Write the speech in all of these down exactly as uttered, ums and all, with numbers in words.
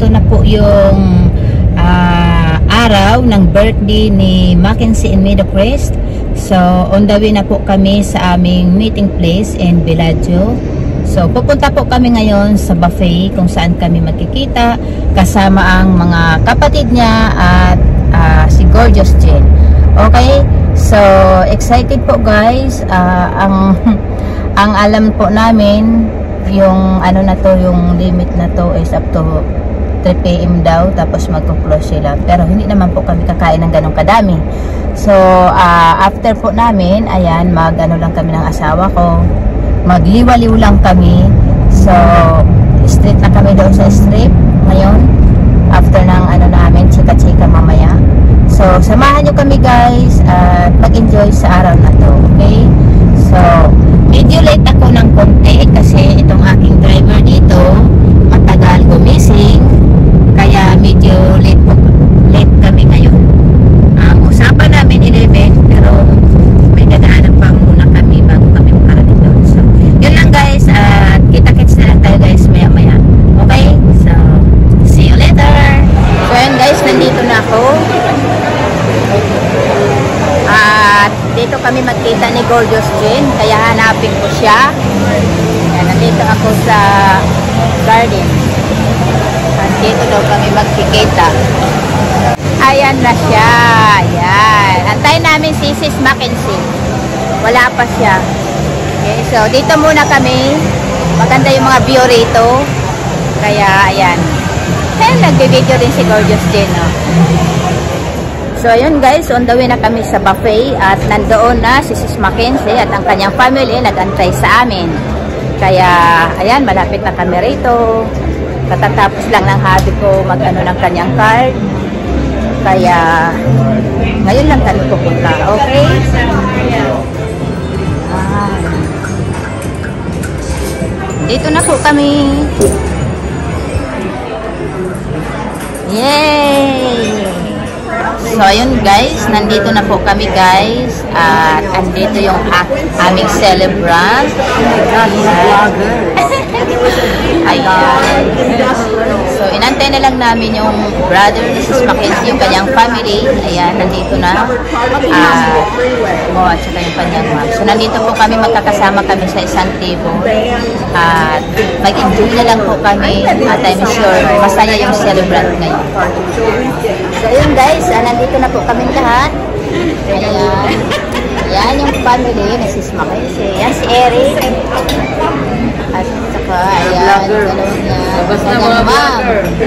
ito na po yung uh, araw ng birthday ni Mackenzie and Meadow Crest. So, on the way na po kami sa aming meeting place in Bellagio. So, pupunta po kami ngayon sa buffet kung saan kami magkikita kasama ang mga kapatid niya at uh, si Gorgeous Jen. Okay? So, excited po guys. Uh, ang ang alam po namin yung ano na to, yung limit na to is up to three P M daw, tapos magko-close sila. Pero hindi naman po kami kakain ng ganong kadami. So, uh, after po namin, ayan, mag ano lang kami ng asawa ko. Magliwaliw lang kami. So, straight na kami doon sa strip ngayon. After ng ano namin, chika-chika mamaya. So, samahan nyo kami guys at mag-enjoy sa araw na to. Okay? So, medyo late ako ng konti kasi itong aking driver dito matagal gumising. Kaya medyo late po, late kami ngayon. Ang um, usapan namin eleven pero may dadaanan pa muna kami bago kami makarating doon. So, yun lang guys at kita-kits na lang tayo guys maya-maya. Okay? So, see you later! So, yun guys, nandito na ako. At dito kami magkita ni Gorgeous Jen, kaya hanapin ko siya. Ayan, nandito ako sa garden. At dito daw kami magkikita. Ayan na siya. Ayan. Antayin namin si Sis Mackenzie. Wala pa siya. Okay, so dito muna kami. Maganda yung mga view rito. Kaya ayan. Ayan, nagbe-video din si Gorgeous Jen. No? So, ayun guys, on the way na kami sa buffet at nandoon na si Sis Mackenzie at ang kanyang family nag-antay sa amin. Kaya, ayan, malapit na kami rito. Katatapos lang ng hobby ko mag-ano ng kanyang card. Kaya, ngayon lang kami pupunta. Okay? Ah. Dito na po kami. Yay! So, ayun guys, nandito na po kami guys at andito yung aming celebrant. Ayan. So, inantay na lang namin yung brother ni Sis Mackenzie, yung kanyang family. Ayan, nandito na. At, oh, at saka yung kanyang mom. So, nandito po kami, magkakasama kami sa isang table. At mag-enjoy na lang po kami. At I'm sure, masaya yung celebrant ngayon. So, ayun guys, ah, nandito na po kami lahat. Ayan. Ayan yung family ni Sis Mackenzie. Ayan si Eric. At saka, ayan, yung dalawang niya. Kanyang mom.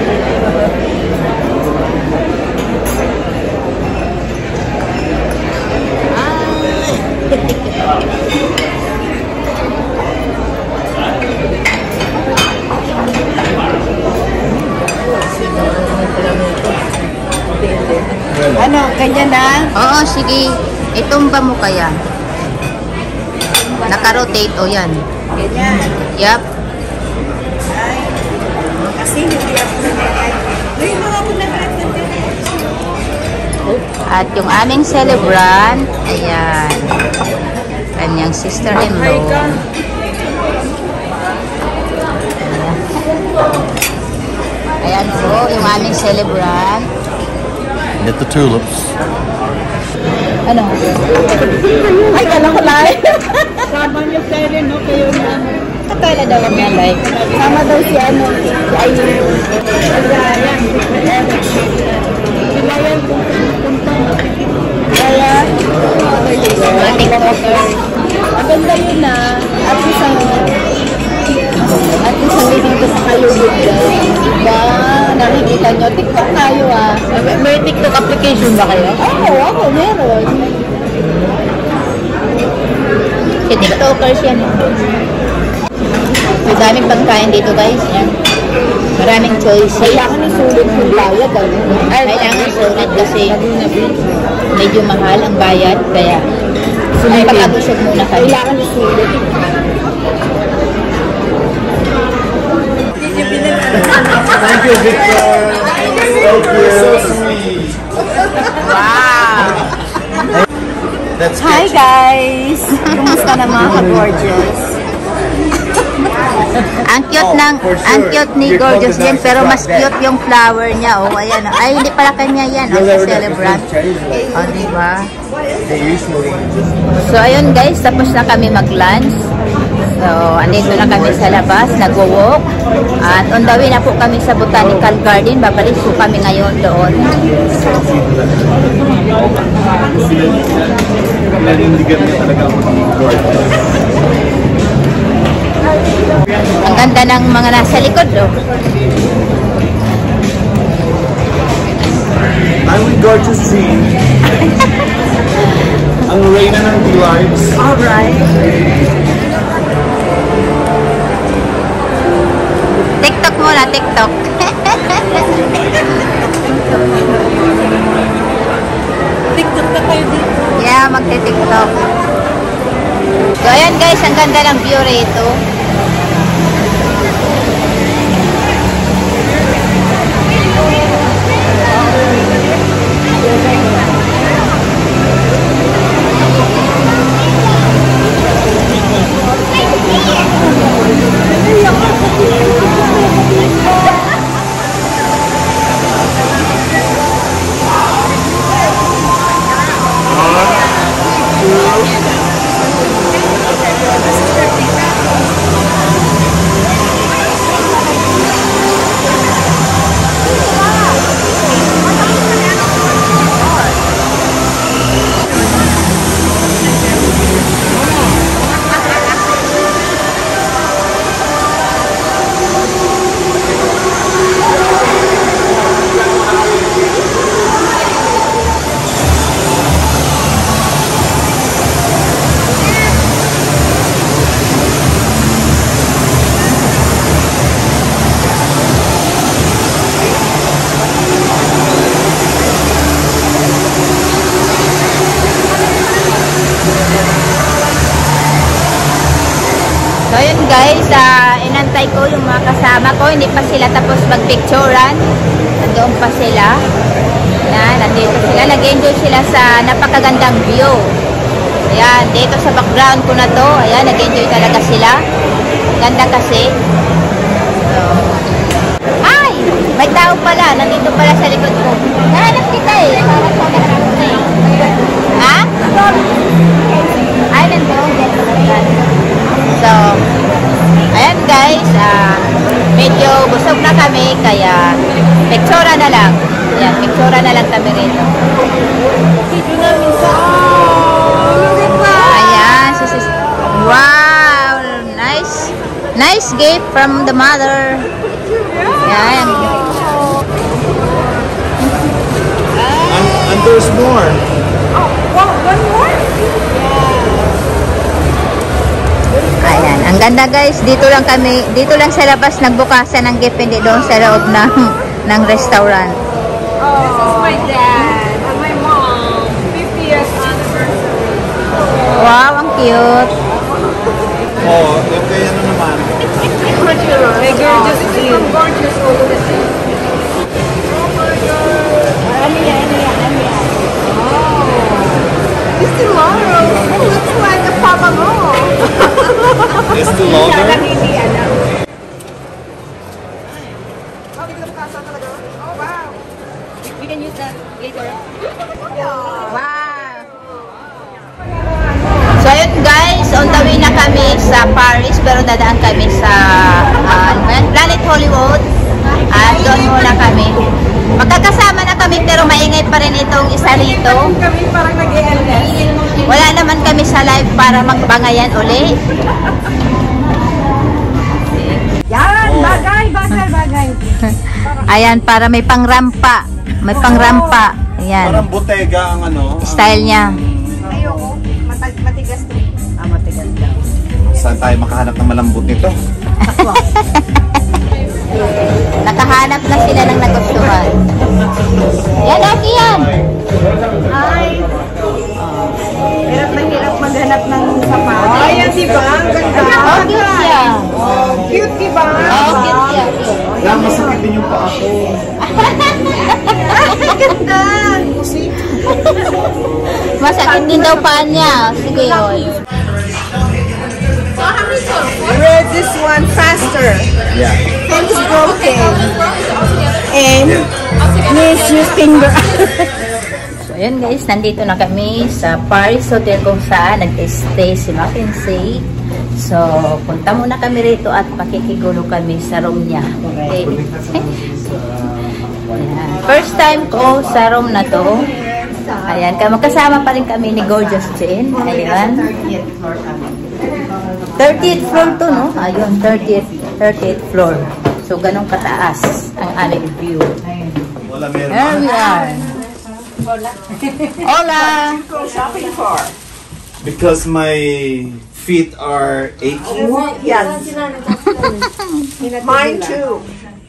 Ano, ganyan na? Oo, sige. Itumba mo kaya. Naka-rotate, o yan. Ganyan. Yup. Ay, kasi hindi ako nagkakay. Ay, mga ako nagkakay. At yung aming celebrant, ayan. Kanyang sister-in-law. Ayan po, yung aming celebrant. Get the tulips. Ano? Ay, kala ko lang. Sama niyo tayo, no? Kayo na. Katala daw kami ang like. Sama daw si ano. Si Ayun. Sila yan. Sila yan kung punta. Kaya, Matik ko. maganda yun na. At isang at isang meeting ko sa kayo. Diba? Nakikita nyo. TikTok tayo ah. May, may TikTok application ba kayo? Oo, ako meron. Si TikTokers yan. May daming pagkain dito guys. Yan. Maraming choice. Kailangan isulit yung bayad. Ay, kailangan sulit kasi medyo mahal ang bayad. Kaya ay pag-agusog muna kayo. Kailangan isulit. Thank you, Victor. Thank you. So sweet. Wow! Hi guys! Kumusta na mga ka-gorgeous? Ang cute ng, Oh, for sure. ang cute ni You're Gorgeous called the din, pero mas nicest cute yung flower niya. Oh, ayan. Oh. Ay, hindi pala kanya yan. Oh, You'll sa never get celebrant. the cherries like Oh, diba? they usually. So, ayun guys, tapos na kami mag-lunch. So, andito na kami sa labas, nag-walk. At on the way na po kami sa Botanical Garden. Babalik po kami ngayon doon. Nanindigan niya talaga ako ng gorgeous. Ang ganda ng mga nasa likod, oh. I'm with Gorgeous G. Ang reyna ng D-Lives. Alright. TikTok muna, TikTok. TikTok na kayo dito. Yeah, magte-TikTok. So, ayan guys, ang ganda ng view rito. So yun guys, uh, inantay ko yung mga kasama ko, hindi pa sila tapos magpicturean. Nandoon pa sila. Yan, nandito sila. Nag-enjoy sila sa napakagandang view. Ayan, dito sa background ko na to. Ayan, nag-enjoy talaga sila. Ganda kasi. So, ay! May tao pala. Nandito pala sa likod ko. Nahanap kita eh. Nahanap ko ka na eh. Ha? Ay, nandun. So, ayan guys, uh, medyo busog na kami, kaya pictura na lang. Ayan, pictura na lang kami rito. Ayan, sis wow, nice, nice gift from the mother. Ayan. And, and there's more. Ayan, ang ganda guys, dito lang kami, dito lang sa labas nagbukasan ng gift, hindi doon sa loob ng, ng restaurant. Oh, this is my dad and my mom. fiftieth anniversary. Wow, ang cute. Oh, okay, ano naman. Hey, Gorgeous G. From Gorgeous all the way. Oh my God. Ano yan, ano yan, ano yan? Oh. It's tomorrow. Oh, looks like a Papa Mo. It's still older. Hindi alam. We can use that later. Wow! So ayun guys, on the way na kami sa Paris, pero dadaan kami sa uh, Planet Hollywood. At doon muna kami. Magkakasama na kami pero maingay pa rin itong isa rito. Kami parang nag-E L S. Wala naman kami sa live para magbangayan uli. Yan, bagay, bagay, bagay. Ayan, para may pangrampa. May pangrampa. Ayan. Parang botega ang ano. Style niya. Ayoko, Matag matigas to. Ah, matigas daw. Saan tayo makahanap ng malambot nito? Nakahanap na sila ng nagustuhan. Yan, Aki yan. Ay. Hirap na hirap maghanap ng sapatos. Ay, yan diba? Ang ganda. Oh, cute siya. Oh, cute diba? Oh, cute siya. Kaya masakit din yung paa ko. Ang ganda. Masakit din daw paan niya. Sige, yun. read this one faster. Yeah. Pen is broken. And needs your finger. So, ayun guys, nandito na kami sa Paris Hotel kung saan nag-stay si Mackenzie. So, punta muna kami rito at makikigulo kami sa room niya. Okay. Ayan. First time ko sa room na to. Ayan, magkasama pa rin kami ni Gorgeous Jane. Ayan. thirtieth floor to, no? Ayun, thirtieth, thirtieth floor. So, ganun kataas ang aming view. There we are. Hola! Shopping for. Because my feet are aching. Yes. Mine too.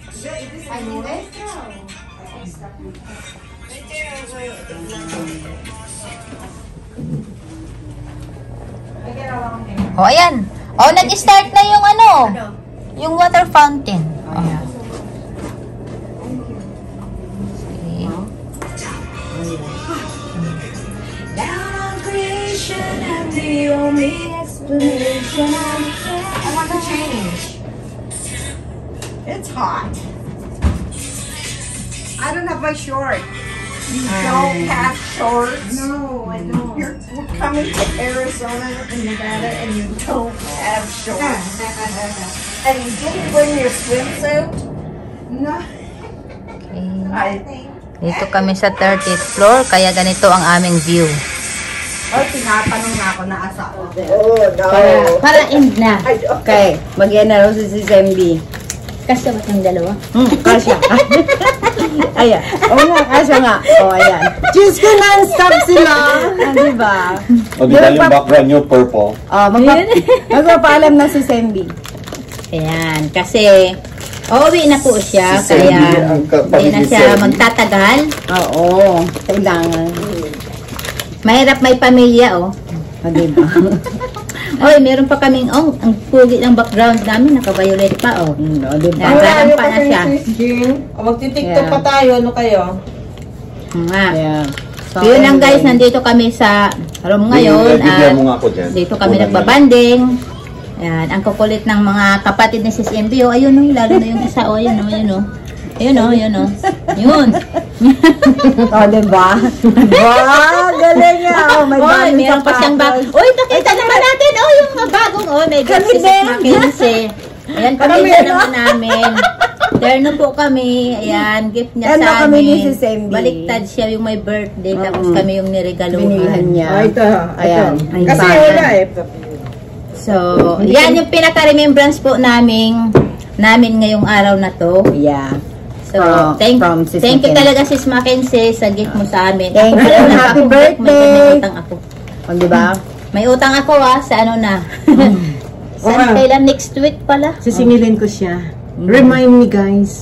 O, oh, ayan. O, oh, nag-start na yung ano, yung water fountain. Oh. Okay. I want to change. It's hot. I don't have my short. You don't have shorts? No, I don't. You're coming to Arizona and Nevada and you don't have shorts. And you didn't bring your swimsuit? No. Okay. I think. Dito kami sa thirtieth floor, kaya ganito ang aming view. Oh, tinatanong na ako na asa ako. Oh, no. Para, para end na. Okay, magyan na raw si si Zembi. Kasya ba itong dalawa? Hmm, kasya. Ayan. Oo nga, kasya nga. O, ayan. Diyos ko, non-stop sila. Ah, diba? O, di ba yung background nyo purple? Oh, magpa magpapaalam na si Zembi. Ayan, kasi uuwi na po siya, Si kaya Sandy, ang kapatid hindi na ni siya Sandy. magtatagal. Oo, kailangan. Mahirap may pamilya, oh. O, diba? Oy, meron pa kaming, oh, ang pugi ng background namin, naka-violet pa, oh. Hmm, o, diba? Nakahan pa na siya. O, magti-tiktok Yeah. pa tayo, ano kayo? Nga. Yeah. So, Yun lang guys, anyway. nandito kami sa room ngayon. Bigyan At mo nga ako dyan. dito kami Kunan nagbabanding. Ayan, ang kukulit ng mga kapatid ni Sis M B. Oh, ayun, oh, lalo na yung isa. Oh, ayun, oh, ayun, oh. Ayun, oh, ayun, oh. Yun. O, diba? Wow, galing nga. Oh, may Oy, bagong meron pa siyang bag. sapatos. Uy, nakita naman natin. Oh, yung mga bagong. Oh, may gift Kami si Sis din. Mackenzie. Ayan, pamilya naman namin. Terno po kami. Ayan, gift niya Terno sa amin. kami ni Sis M B. Baliktad siya yung may birthday. Tapos Mm-mm. kami yung niregaluhan. Binihan niya. Ah, ito. Ayan. ito. Ay, Kasi baka. wala eh. So, yan yung pinaka-remembrance po namin namin ngayong araw na to. Yeah. So, From- thank, from Sis thank you Mackenzie. talaga Sis Mackenzie sa gift mo sa amin. Thank Ako you. pala, Happy ako, birthday. May utang ako. O, diba? May utang ako ah, sa ano na. Sa Okay. kailan next week pala? Sisingilin ko siya. Remind me, guys.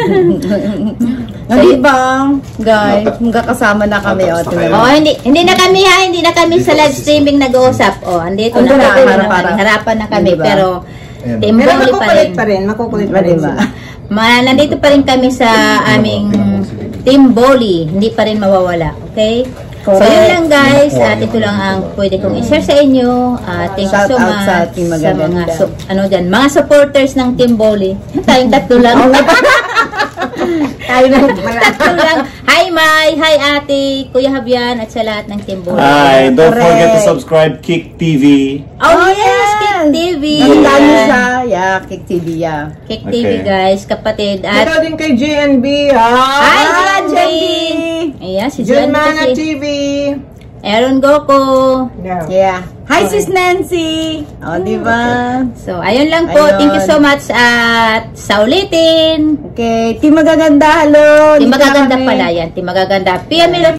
O, diba? Guys, magkakasama na kami. O, diba? Oh, hindi hindi na kami ha, hindi na kami sa live streaming nag-uusap. Oh, andito Ando na na, kami, harap-harap. harapan na kami, Diba? pero Ayan. team Pero volley pa makukulit rin. pa rin. Makukulit pa rin. Diba? Ma, nandito pa rin kami sa aming team volley. Hindi pa rin mawawala. Okay? So, Correct. yun lang guys. At ito lang ang pwede kong i-share sa inyo. Uh, thank you Shout so out much sa Team sa Magaganda. mga, su- ano dyan, mga supporters ng team volley. Tayong tatlo lang. Tayo lang. Tatlo lang. Hi Mai, hi Ate, Kuya Habian, at sa lahat ng team volley. Hi, don't Correct. forget to subscribe Kick T V. Oh, Oh, yes, yes. Kick T V. Nandaan niyo Yan. siya. Yeah, Kick T V, yeah. Kick T V Okay. guys, kapatid. At Ito din kay J N B, ha? hi, Ah, J N B. J N B. Ayan, si John Jen Mana kasi. T V. Aaron Goko. Yeah. Yeah. Hi, Sis Nancy. O, diba? So, ayun lang po. Ayun. Thank you so much at sa ulitin. Okay. Team Magaganda, hello. Team Dito na Magaganda kami. pala yan. Team Magaganda. Pia Miller